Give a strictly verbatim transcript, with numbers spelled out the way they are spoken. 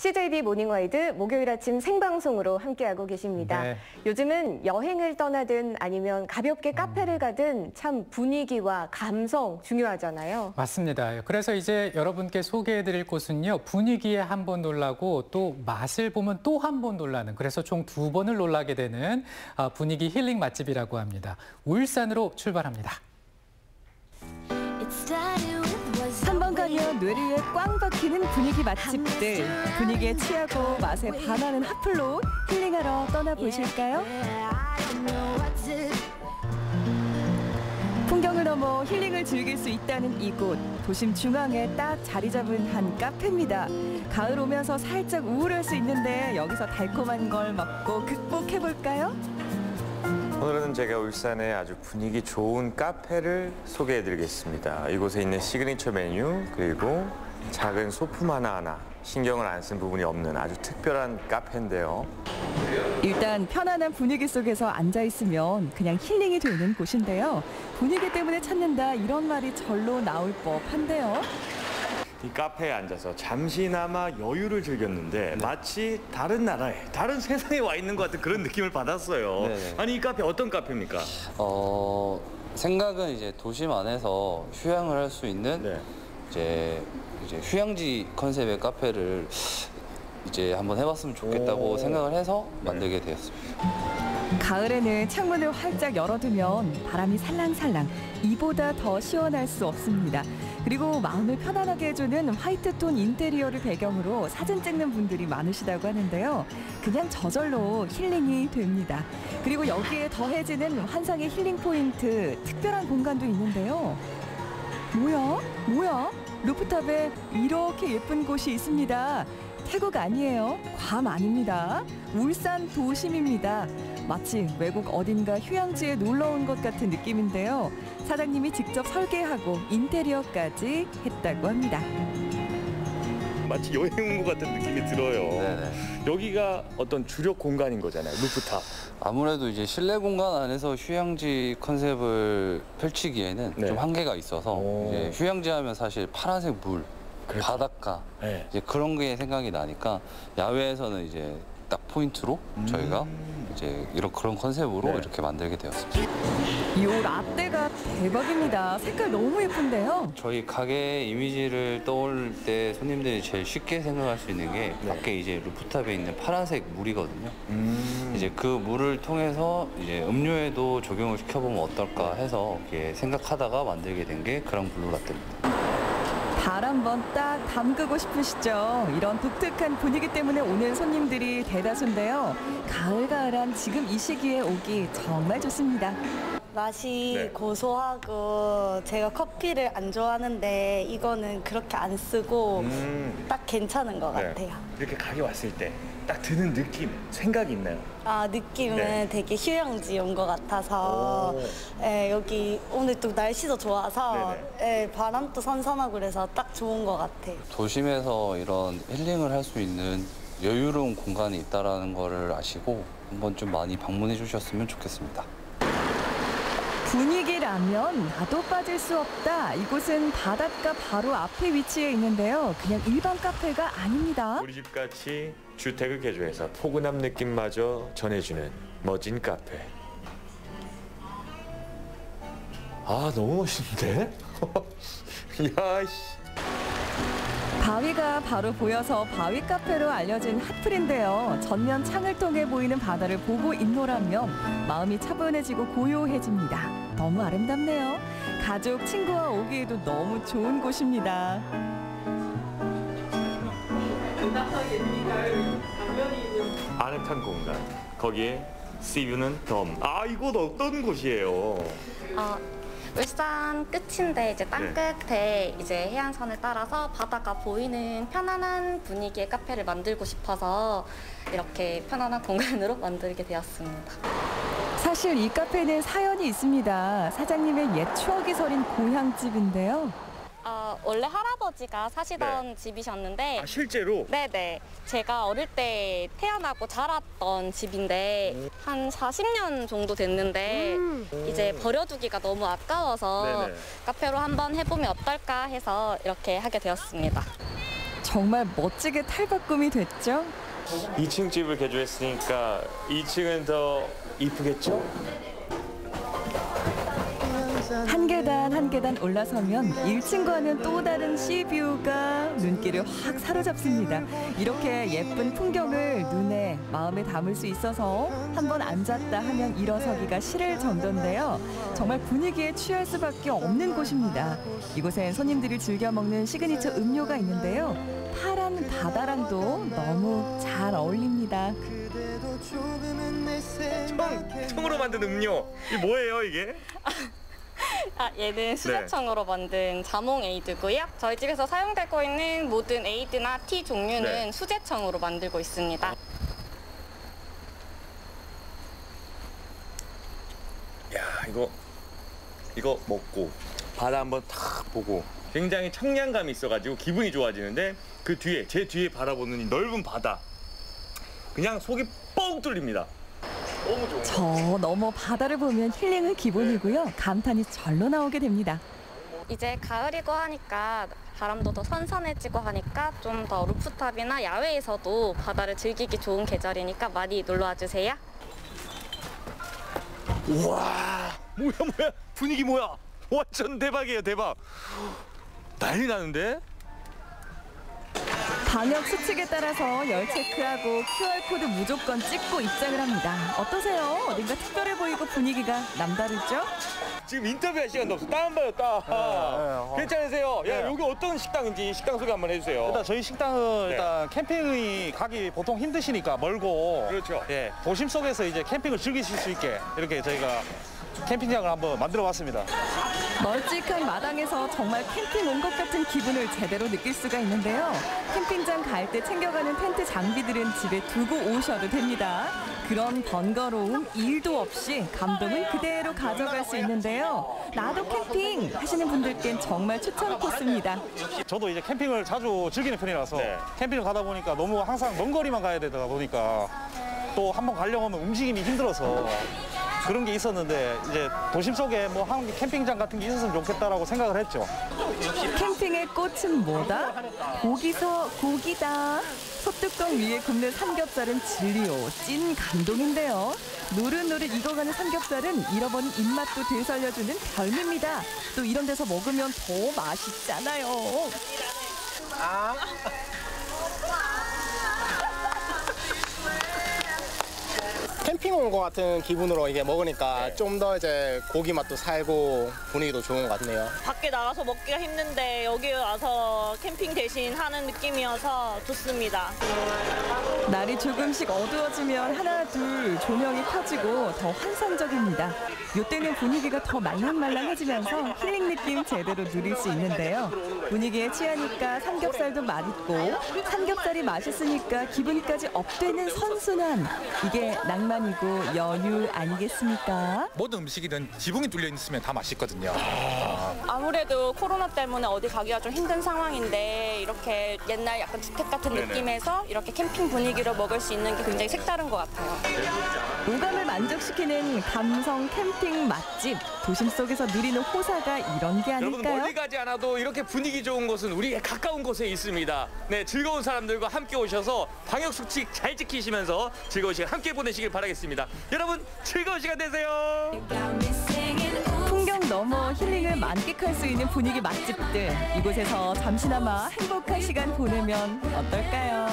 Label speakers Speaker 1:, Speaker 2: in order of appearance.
Speaker 1: 씨제이비 모닝와이드 목요일 아침 생방송으로 함께하고 계십니다.
Speaker 2: 네.
Speaker 1: 요즘은 여행을 떠나든 아니면 가볍게 카페를 가든 참 분위기와 감성 중요하잖아요.
Speaker 2: 맞습니다. 그래서 이제 여러분께 소개해드릴 곳은요. 분위기에 한 번 놀라고 또 맛을 보면 또 한 번 놀라는, 그래서 총 두 번을 놀라게 되는 분위기 힐링 맛집이라고 합니다. 울산으로 출발합니다.
Speaker 3: 한 번 가면 뇌리에 꽝 박히는 분위기 맛집들. 분위기에 취하고 맛에 반하는 핫플로 힐링하러 떠나보실까요? 풍경을 넘어 힐링을 즐길 수 있다는 이곳. 도심 중앙에 딱 자리 잡은 한 카페입니다. 가을 오면서 살짝 우울할 수 있는데 여기서 달콤한 걸 먹고 극복해볼까요?
Speaker 4: 오늘은 제가 울산의 아주 분위기 좋은 카페를 소개해드리겠습니다. 이곳에 있는 시그니처 메뉴, 그리고 작은 소품 하나하나 신경을 안 쓴 부분이 없는 아주 특별한 카페인데요.
Speaker 3: 일단 편안한 분위기 속에서 앉아있으면 그냥 힐링이 되는 곳인데요. 분위기 때문에 찾는다 이런 말이 절로 나올 법한데요.
Speaker 4: 이 카페에 앉아서 잠시나마 여유를 즐겼는데 마치 다른 나라에, 다른 세상에 와 있는 것 같은 그런 느낌을 받았어요.
Speaker 5: 네네.
Speaker 4: 아니, 이 카페 어떤 카페입니까?
Speaker 5: 어, 생각은 이제 도심 안에서 휴양을 할 수 있는
Speaker 4: 네.
Speaker 5: 이제 이제 휴양지 컨셉의 카페를 이제 한번 해봤으면 좋겠다고
Speaker 4: 오.
Speaker 5: 생각을 해서
Speaker 4: 네.
Speaker 5: 만들게 되었습니다.
Speaker 3: 가을에는 창문을 활짝 열어두면 바람이 살랑살랑, 이보다 더 시원할 수 없습니다. 그리고 마음을 편안하게 해주는 화이트톤 인테리어를 배경으로 사진 찍는 분들이 많으시다고 하는데요. 그냥 저절로 힐링이 됩니다. 그리고 여기에 더해지는 환상의 힐링 포인트, 특별한 공간도 있는데요. 뭐야? 뭐야? 루프탑에 이렇게 예쁜 곳이 있습니다. 태국 아니에요. 괌 아닙니다. 울산 도심입니다. 마치 외국 어딘가 휴양지에 놀러 온 것 같은 느낌인데요. 사장님이 직접 설계하고 인테리어까지 했다고 합니다.
Speaker 4: 마치 여행 온 것 같은 느낌이 들어요.
Speaker 5: 네네.
Speaker 4: 여기가 어떤 주력 공간인 거잖아요, 루프탑.
Speaker 5: 아무래도 이제 실내 공간 안에서 휴양지 컨셉을 펼치기에는
Speaker 4: 네.
Speaker 5: 좀 한계가 있어서
Speaker 4: 오.
Speaker 5: 이제 휴양지 하면 사실 파란색 물,
Speaker 4: 그렇죠.
Speaker 5: 바닷가
Speaker 4: 네.
Speaker 5: 이제 그런 게 생각이 나니까 야외에서는 이제 딱 포인트로
Speaker 4: 음.
Speaker 5: 저희가 이제 이런 그런 컨셉으로
Speaker 4: 네.
Speaker 5: 이렇게 만들게 되었습니다.
Speaker 3: 이 라떼가 대박입니다. 색깔 너무 예쁜데요.
Speaker 5: 저희 가게 이미지를 떠올릴 때 손님들이 제일 쉽게 생각할 수 있는 게
Speaker 4: 네.
Speaker 5: 밖에 이제 루프탑에 있는 파란색 물이거든요.
Speaker 4: 음.
Speaker 5: 이제 그 물을 통해서 이제 음료에도 적용을 시켜보면 어떨까 해서 이렇게 생각하다가 만들게 된 게 그랑 블루 라떼입니다.
Speaker 3: 발 한번 딱 담그고 싶으시죠? 이런 독특한 분위기 때문에 오는 손님들이 대다수인데요. 가을가을한 지금 이 시기에 오기 정말 좋습니다.
Speaker 6: 맛이
Speaker 4: 네.
Speaker 6: 고소하고 제가 커피를 안 좋아하는데 이거는 그렇게 안 쓰고
Speaker 4: 음.
Speaker 6: 딱 괜찮은 것
Speaker 4: 네.
Speaker 6: 같아요.
Speaker 4: 이렇게 가게 왔을 때 딱 드는 느낌, 생각이 있나요?
Speaker 6: 아, 느낌은
Speaker 4: 네.
Speaker 6: 되게 휴양지 온 것 같아서 예, 여기 오늘 또 날씨도 좋아서 예, 바람도 선선하고 그래서 딱 좋은 것 같아요.
Speaker 5: 도심에서 이런 힐링을 할 수 있는 여유로운 공간이 있다는 거를 아시고 한번 좀 많이 방문해 주셨으면 좋겠습니다.
Speaker 3: 분위기라면 나도 빠질 수 없다. 이곳은 바닷가 바로 앞에 위치해 있는데요. 그냥 일반 카페가 아닙니다.
Speaker 4: 우리 집같이 주택을 개조해서 포근함 느낌마저 전해주는 멋진 카페. 아, 너무 멋있는데? 야, 씨.
Speaker 3: 바위가 바로 보여서 바위 카페로 알려진 핫플인데요. 전면 창을 통해 보이는 바다를 보고 있노라면 마음이 차분해지고 고요해집니다. 너무 아름답네요. 가족, 친구와 오기에도 너무 좋은 곳입니다.
Speaker 4: 아늑한 공간. 거기에 씨뷰는 덤. 아, 이곳 어떤 곳이에요?
Speaker 7: 어, 울산 끝인데 이제 땅
Speaker 4: 네.
Speaker 7: 끝에 이제 해안선을 따라서 바다가 보이는 편안한 분위기의 카페를 만들고 싶어서 이렇게 편안한 공간으로 만들게 되었습니다.
Speaker 3: 사실 이 카페는 사연이 있습니다. 사장님의 옛 추억이 서린 고향집인데요.
Speaker 7: 어, 원래 할아버지가 사시던
Speaker 4: 네.
Speaker 7: 집이셨는데
Speaker 4: 아, 실제로?
Speaker 7: 네네. 제가 어릴 때 태어나고 자랐던 집인데 한 사십 년 정도 됐는데 이제 버려두기가 너무 아까워서
Speaker 4: 네네.
Speaker 7: 카페로 한번 해보면 어떨까 해서 이렇게 하게 되었습니다.
Speaker 3: 정말 멋지게 탈바꿈이 됐죠?
Speaker 4: 이 층 집을 개조했으니까 이 층은 더 이쁘겠죠?
Speaker 3: 한 계단 한 계단 올라서면 일 층과는 또 다른 시뷰가 눈길을 확 사로잡습니다. 이렇게 예쁜 풍경을 눈에 마음에 담을 수 있어서 한번 앉았다 하면 일어서기가 싫을 정도인데요. 정말 분위기에 취할 수밖에 없는 곳입니다. 이곳엔 손님들이 즐겨 먹는 시그니처 음료가 있는데요. 파란 바다랑도 너무 잘 어울립니다.
Speaker 4: 청, 청으로 만든 음료. 이게 뭐예요, 이게?
Speaker 7: 아, 얘는 수제청으로 네. 만든 자몽 에이드고요. 저희 집에서 사용되고 있는 모든 에이드나 티 종류는 네. 수제청으로 만들고 있습니다.
Speaker 4: 야, 이거 이거 먹고 바다 한번 탁 보고 굉장히 청량감이 있어가지고 기분이 좋아지는데 그 뒤에 제 뒤에 바라보는 이 넓은 바다 그냥 속이 뻥 뚫립니다. 너무 좋은
Speaker 3: 저 너머 바다를 보면 힐링은 기본이고요. 감탄이 절로 나오게 됩니다.
Speaker 7: 이제 가을이고 하니까 바람도 더 선선해지고 하니까 좀 더 루프탑이나 야외에서도 바다를 즐기기 좋은 계절이니까 많이 놀러와 주세요.
Speaker 4: 우와, 뭐야 뭐야 분위기 뭐야? 완전 대박이에요, 대박. 난리 나는데?
Speaker 3: 방역 수칙에 따라서 열 체크하고 큐알코드 무조건 찍고 입장을 합니다. 어떠세요? 어딘가 특별해 보이고 분위기가 남다르죠?
Speaker 4: 지금 인터뷰할 시간도 없어. 땀 봐요, 땀.
Speaker 8: 네, 네, 어.
Speaker 4: 괜찮으세요? 야,
Speaker 8: 네.
Speaker 4: 여기 어떤 식당인지 식당 소개 한번 해주세요.
Speaker 8: 일단 저희 식당은
Speaker 4: 네.
Speaker 8: 일단 캠핑이 가기 보통 힘드시니까 멀고
Speaker 4: 그렇죠.
Speaker 8: 예, 도심 속에서 이제 캠핑을 즐기실 수 있게 이렇게 저희가 캠핑장을 한번 만들어 봤습니다.
Speaker 3: 멀찍한 마당에서 정말 캠핑 온 것 같은 기분을 제대로 느낄 수가 있는데요. 캠핑장 갈 때 챙겨가는 텐트 장비들은 집에 두고 오셔도 됩니다. 그런 번거로움 일도 없이 감동은 그대로 가져갈 수 있는데요. 나도 캠핑 하시는 분들께는 정말 추천 코스입니다.
Speaker 8: 저도 이제 캠핑을 자주 즐기는 편이라서
Speaker 4: 네.
Speaker 8: 캠핑을 가다 보니까 너무 항상 먼 거리만 가야 되다 보니까 또 한번 가려고 하면 움직임이 힘들어서 그런 게 있었는데 이제 도심 속에 뭐 한 캠핑장 같은 게 있었으면 좋겠다라고 생각을 했죠.
Speaker 3: 캠핑의 꽃은 뭐다? 고기서 고기다. 소뚜껑 위에 굽는 삼겹살은 진리요. 찐 감동인데요. 노릇노릇 익어가는 삼겹살은 잃어버린 입맛도 되살려주는 별미입니다. 또 이런 데서 먹으면 더 맛있잖아요.
Speaker 8: 아.
Speaker 9: 캠핑 온 것 같은 기분으로 이게 먹으니까
Speaker 4: 네.
Speaker 9: 좀 더 이제 고기 맛도 살고 분위기도 좋은 것 같네요.
Speaker 10: 밖에 나가서 먹기가 힘든데 여기 와서 캠핑 대신 하는 느낌이어서 좋습니다.
Speaker 3: 날이 조금씩 어두워지면 하나 둘 조명이 켜지고 더 환상적입니다. 이때는 분위기가 더 말랑말랑해지면서 힐링 느낌 제대로 누릴 수 있는데요. 분위기에 취하니까 삼겹살도 맛있고 삼겹살이 맛있으니까 기분까지 업되는 선순환. 이게 낭만이고 여유 아니겠습니까?
Speaker 11: 모든 음식이든 지붕이 뚫려 있으면 다 맛있거든요.
Speaker 10: 아무래도 코로나 때문에 어디 가기가 좀 힘든 상황인데 이렇게 옛날 약간 주택 같은
Speaker 4: 네네.
Speaker 10: 느낌에서 이렇게 캠핑 분위기로 먹을 수 있는 게 굉장히 색다른 것 같아요.
Speaker 3: 오감을 만족시키는 감성 캠핑 맛집. 도심 속에서 누리는 호사가 이런 게
Speaker 4: 여러분
Speaker 3: 아닐까요?
Speaker 4: 멀리 가지 않아도 이렇게 분위기 좋은 곳은 우리에 가까운 곳에 있습니다. 네, 즐거운 사람들과 함께 오셔서 방역 수칙 잘 지키시면서 즐거운 시간 함께 보내시길 바라겠습니다. 여러분 즐거운 시간 되세요.
Speaker 3: 풍경 넘어 힐링을 만끽할 수 있는 분위기 맛집들. 이곳에서 잠시나마 행복한 시간 보내면 어떨까요?